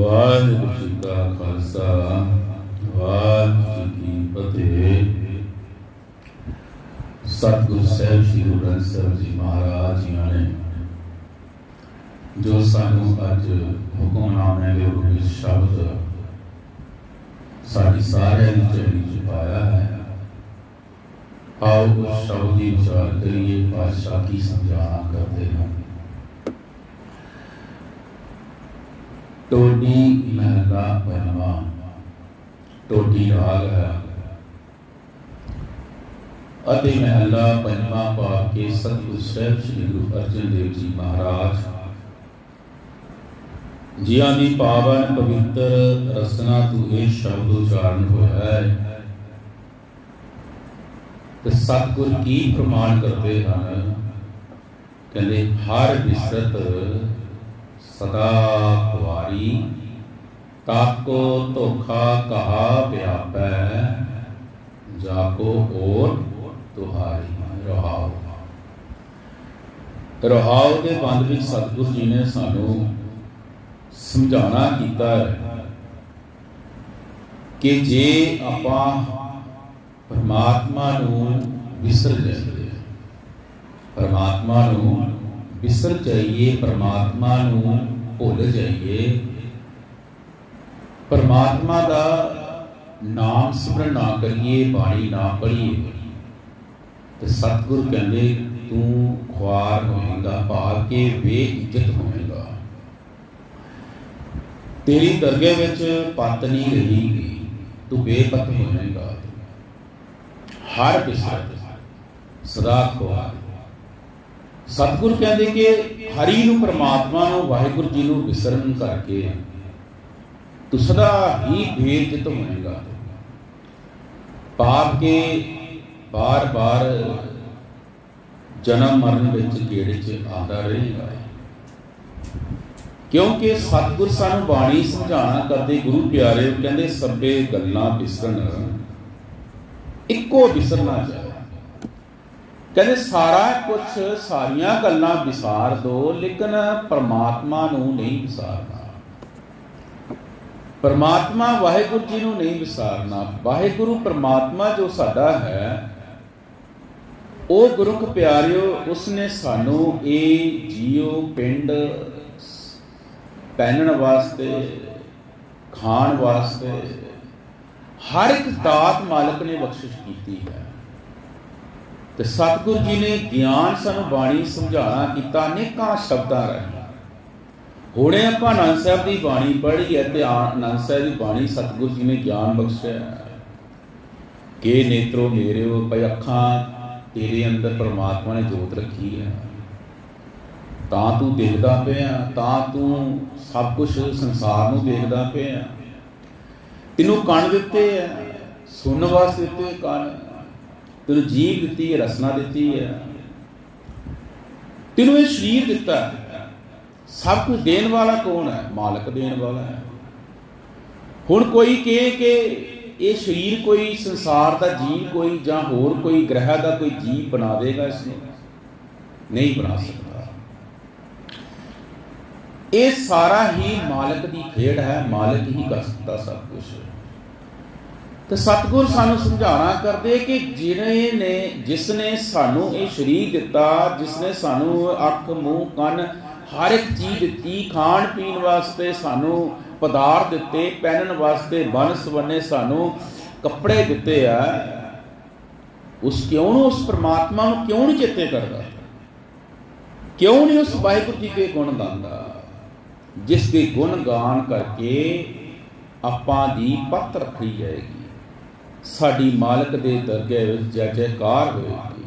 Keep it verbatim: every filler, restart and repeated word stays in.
ਵਾਹਿਗੁਰੂ ਜੀ ਕਾ ਖਾਲਸਾ ਵਾਹਿਗੁਰੂ ਜੀ ਕੀ ਫਤਿਹ। ਸਤਿਗੁਰੂ ਸਾਹਿਬ ਸ਼੍ਰੀ ਗੁਰੂ ਗ੍ਰੰਥ ਸਾਹਿਬ ਜੀ ਮਹਾਰਾਜ ਜੀ ਨੇ ਜੋ ਸਾਨੂੰ ਅੱਜ ਹੁਕਮਨਾਮੇ ਦੇ ਰੂਪ ਵਿੱਚ ਸ਼ਬਦ ਸਾਡੀ ਸਾਰਿਆਂ ਦੀ ਝੋਲੀ ਚ ਪਾਇਆ ਹੈ, ਆਓ ਉਸ ਸ਼ਬਦ ਦੀ ਵਿਚਾਰ ਕਰੀਏ। ਪਾਤਸ਼ਾਹ ਕੀ ਸਮਝਾਣਾ ਕਰਦੇ ਹਨ। ਟੋਡੀ ਮਹਲਾ ਪੰਜਵਾਂ, ਟੋਡੀ ਰਾਗ ਹੈ ਅਤੇ ਮਹਲਾ ਪੰਜਵਾਂ ਪਾ ਕੇ ਸਤਿਗੁਰੂ ਸਾਹਿਬ ਸ਼੍ਰੀ ਗੁਰੂ ਅਰਜਨ ਦੇਵ ਜੀ ਮਹਾਰਾਜ ਜੀਆਂ ਦੀ ਪਾਵਨ ਪਵਿੱਤਰ ਰਸਨਾ ਤੋਂ ਇਹ ਸ਼ਬਦ ਉਚਾਰਨ ਹੋਇਆ ਹੈ ਤੇ ਸਤਿਗੁਰ ਕੀ ਪ੍ਰਮਾਣ ਕਰਦੇ ਹਨ। ਕਹਿੰਦੇ ਹਰ ਬਿਸਰਤ ਸਦਾ ਕੁਆਰੀ, ਤਾਕੋ ਧੋਖਾ ਕਹਾ ਵਿਆਪੈ, ਜਾਕੋ ਔਰ ਤੁਹਾਰੀ। ਰਹਾਉ ਰਹਾਉ ਦੇ ਬੰਦ ਵਿੱਚ ਸਤਿਗੁਰ ਜੀ ਨੇ ਸਾਨੂੰ ਸਮਝਾਉਣਾ ਕੀਤਾ ਹੈ ਕਿ ਜੇ ਆਪਾਂ ਪਰਮਾਤਮਾ ਨੂੰ ਵਿਸਰ ਜਾਈਏ, ਪਰਮਾਤਮਾ ਨੂੰ ਵਿਸਰ ਜਾਈਏ, ਪਰਮਾਤਮਾ ਨੂੰ ਭੁੱਲ ਜਾਈਏ, ਪਰਮਾਤਮਾ ਦਾ ਨਾਮ ਸਿਮਰਨ ਨਾ ਕਰੀਏ, ਬਾਣੀ ਨਾ ਪੜ੍ਹੀਏ, ਤੇ ਸਤਿਗੁਰੂ ਕਹਿੰਦੇ ਤੂੰ ਖੁਆਰ ਹੋਏਗਾ, ਭਾਵ ਕੇ ਬੇਇੱਜ਼ਤ ਹੋਏਗਾ, ਤੇਰੀ ਦਰਗਾਹ ਵਿੱਚ ਪੱਤ ਨਹੀਂ ਰਹੇਗੀ, ਤੂੰ ਬੇਪਤ ਹੋਏਗਾ। ਹਰ ਬਿਸਰਤ ਸਦਾ ਖੁਆਰ। ਸਤਿਗੁਰ ਕਹਿੰਦੇ ਕਿ ਹਰੀ ਨੂੰ, ਪਰਮਾਤਮਾ ਨੂੰ, ਵਾਹਿਗੁਰੂ ਜੀ ਨੂੰ ਵਿਸਰਨ ਕਰਕੇ ਤੂੰ ਸਦਾ ਹੀ ਬੇਇੱਜ਼ਤ ਹੋਏਗਾ, ਪਾਪ ਕੇ ਬਾਰ ਬਾਰ ਜਨਮ ਮਰਨ ਵਿੱਚ ਗੇੜੇ 'ਚ ਆਉਂਦਾ ਰਹੇਗਾ। ਕਿਉਂਕਿ ਸਤਿਗੁਰ ਸਾਨੂੰ ਬਾਣੀ ਸਮਝਾਉਣਾ ਕਰਦੇ, ਗੁਰੂ ਪਿਆਰੇ ਕਹਿੰਦੇ ਸਭੇ ਗੱਲਾਂ ਵਿਸਰਨ, ਇੱਕੋ ਵਿਸਰਨਾ ਚਾਹੀਦਾ। ਕਹਿੰਦੇ ਸਾਰਾ ਕੁਛ, ਸਾਰੀਆਂ ਗੱਲਾਂ ਵਿਸਾਰ ਦੋ, ਲੇਕਿਨ ਪਰਮਾਤਮਾ ਨੂੰ ਨਹੀਂ ਵਿਸਾਰਨਾ, ਪਰਮਾਤਮਾ ਵਾਹਿਗੁਰੂ ਜੀ ਨੂੰ ਨਹੀਂ ਵਿਸਾਰਨਾ। ਵਾਹਿਗੁਰੂ ਪਰਮਾਤਮਾ ਜੋ ਸਾਡਾ ਹੈ, ਉਹ ਗੁਰਮੁਖ ਪਿਆਰਿਓ, ਉਸਨੇ ਸਾਨੂੰ ਇਹ ਜੀਓ ਪਿੰਡ ਪਹਿਨਣ ਵਾਸਤੇ, ਖਾਣ ਵਾਸਤੇ ਹਰ ਇੱਕ ਦਾਤ ਮਾਲਕ ਨੇ ਬਖਸ਼ਿਸ਼ ਕੀਤੀ ਹੈ। ਤੇ ਸਤਿਗੁਰੂ ਜੀ ਨੇ ਗਿਆਨ ਸਾਨੂੰ ਬਾਣੀ ਸਮਝਾਉਣਾ ਕੀਤਾ ਅਨੇਕਾਂ ਸ਼ਬਦਾਂ ਰਾਹੀਂ। ਹੁਣੇ ਆਪਾਂ ਆਨੰਦ ਸਾਹਿਬ ਦੀ ਬਾਣੀ ਪੜ੍ਹੀ ਹੈ ਤੇ ਆਨੰਦ ਸਾਹਿਬ ਦੀ ਬਾਣੀ ਸਤਿਗੁਰੂ ਜੀ ਨੇ ਗਿਆਨ ਬਖਸ਼ਿਆ ਕਿ ਨੇਤਰੋ ਮੇਰਿਓ, ਭਾਈ ਅੱਖਾਂ ਤੇਰੇ ਅੰਦਰ ਪਰਮਾਤਮਾ ਨੇ ਜੋਤ ਰੱਖੀ ਹੈ, ਤਾਂ ਤੂੰ ਦੇਖਦਾ ਪਿਆ, ਤਾਂ ਤੂੰ ਸਭ ਕੁਛ ਸੰਸਾਰ ਨੂੰ ਦੇਖਦਾ ਪਿਆ। ਤੈਨੂੰ ਕੰਨ ਦਿੱਤੇ ਹੈ, ਸੁਣਨ ਵਾਸਤੇ ਦਿੱਤੇ ਕੰਨ, ਤੈਨੂੰ ਜੀਭ ਦਿੱਤੀ ਹੈ, ਰਸਨਾ ਦਿੱਤੀ ਹੈ, ਤੈਨੂੰ ਇਹ ਸਰੀਰ ਦਿੱਤਾ ਹੈ। ਸਭ ਕੁਝ ਦੇਣ ਵਾਲਾ ਕੌਣ ਹੈ? ਮਾਲਕ ਦੇਣ ਵਾਲਾ ਹੈ। ਹੁਣ ਕੋਈ ਕਹੇ ਕਿ ਇਹ ਸਰੀਰ ਕੋਈ ਸੰਸਾਰ ਦਾ ਜੀਵ ਕੋਈ ਜਾਂ ਹੋਰ ਕੋਈ ਗ੍ਰਹਿ ਦਾ ਕੋਈ ਜੀਵ ਬਣਾ ਦੇਗਾ, ਇਸਨੂੰ ਨਹੀਂ ਬਣਾ ਸਕਦਾ। ਇਹ ਸਾਰਾ ਹੀ ਮਾਲਕ ਦੀ ਖੇਡ ਹੈ, ਮਾਲਕ ਹੀ ਕਰ ਸਕਦਾ ਸਭ ਕੁਝ। ਤੇ ਸਤਿਗੁਰ ਸਾਨੂੰ ਸਮਝਾਉਣਾ ਕਰਦੇ ਕਿ ਜਿਹਨੇ ਨੇ, ਜਿਸ ਨੇ ਸਾਨੂੰ ਇਹ ਸਰੀਰ ਦਿੱਤਾ, ਜਿਸ ਨੇ ਸਾਨੂੰ ਅੱਖ, ਮੂੰਹ, ਕੰਨ, ਹਰ ਇੱਕ ਚੀਜ਼ ਦਿੱਤੀ, ਖਾਣ ਪੀਣ ਵਾਸਤੇ ਸਾਨੂੰ ਪਦਾਰਥ ਦਿੱਤੇ, ਪਹਿਨਣ ਵਾਸਤੇ ਬਨ ਸਵੰਨੇ ਸਾਨੂੰ ਕੱਪੜੇ ਦਿੱਤੇ ਆ, ਉਸ ਕਿਉਂ ਨੂੰ ਉਸ ਪਰਮਾਤਮਾ ਨੂੰ ਕਿਉਂ ਨਹੀਂ ਚੇਤੇ ਕਰਦਾ? ਕਿਉਂ ਨਹੀਂ ਉਸ ਵਾਹਿਗੁਰੂ ਜੀ ਦੇ ਗੁਣ ਗਾਉਂਦਾ, ਜਿਸ ਦੇ ਗੁਣ ਗਾਨ ਕਰਕੇ ਆਪਾਂ ਦੀ ਪੱਤ ਰੱਖੀ ਜਾਏਗੀ, ਸਾਡੀ ਮਾਲਕ ਦੇ ਦਰਗਾਹ ਵਿੱਚ ਜੈ ਜੈਕਾਰ ਹੋਏਗੀ।